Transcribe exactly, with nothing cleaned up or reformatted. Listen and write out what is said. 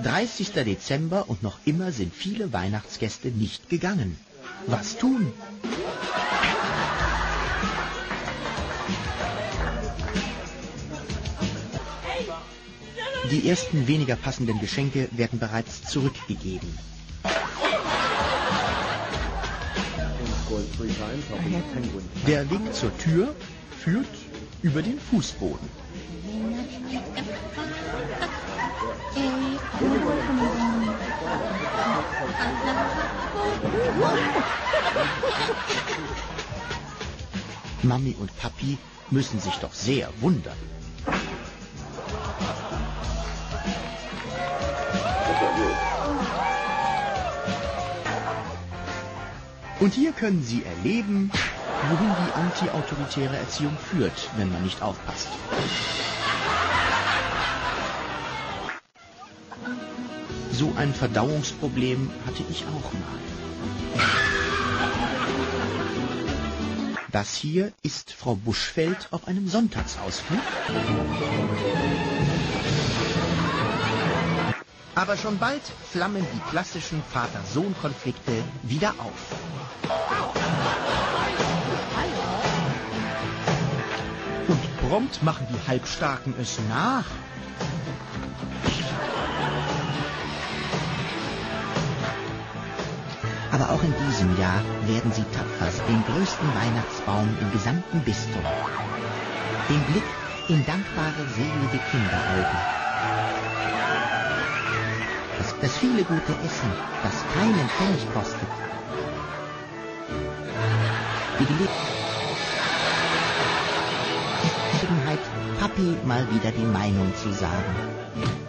dreißigster Dezember und noch immer sind viele Weihnachtsgäste nicht gegangen. Was tun? Die ersten weniger passenden Geschenke werden bereits zurückgegeben. Der Weg zur Tür führt über den Fußboden. Mami und Papi müssen sich doch sehr wundern. Und hier können Sie erleben, wohin die anti-autoritäre Erziehung führt, wenn man nicht aufpasst. So ein Verdauungsproblem hatte ich auch mal. Das hier ist Frau Buschfeld auf einem Sonntagsausflug. Aber schon bald flammen die klassischen Vater-Sohn-Konflikte wieder auf. Und prompt machen die Halbstarken es nach. Aber auch in diesem Jahr werden sie tapfer den größten Weihnachtsbaum im gesamten Bistum. Den Blick in dankbare, selige Kinderaugen. Das, das viele gute Essen, das keinen Pfennig kostet. Die Gelegenheit, Papi mal wieder die Meinung zu sagen.